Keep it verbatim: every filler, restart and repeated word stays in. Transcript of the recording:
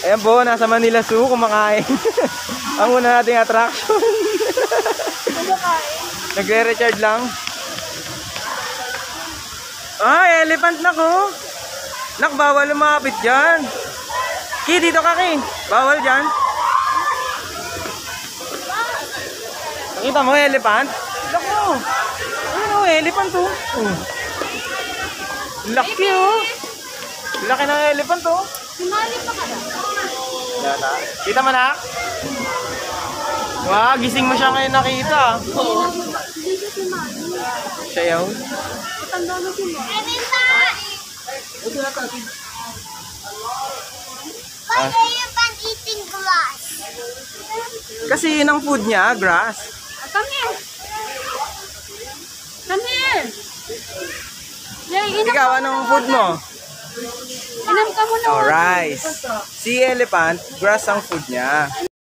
Ayan po, nasa Manila Zoo, kumakain. Ang una nating attraction. Kumakain. Nagre-recharge lang. Ah, elephant na ko. Nak, bawal lumapit dyan. Ki, dito ka, Ki. Bawal dyan. Nakita mo, elephant? Naku. Ano, elephant to. Oh. Laki, oh. Laki ng elephant, oh. Sumali pa ka na. Yata. Kita mo na? Wow, gising mo siya ngayon nakita. Oo. Hindi siya sumali. Siya yun. Matanda na si Mom. Why are you been eating glass? Kasi yun ang food niya, grass. Come here. Come here. Yay, inam Ikaw, ka anong muna. food mo? Inam ka muna. Oh, rice. Si elephant, grass ang food niya.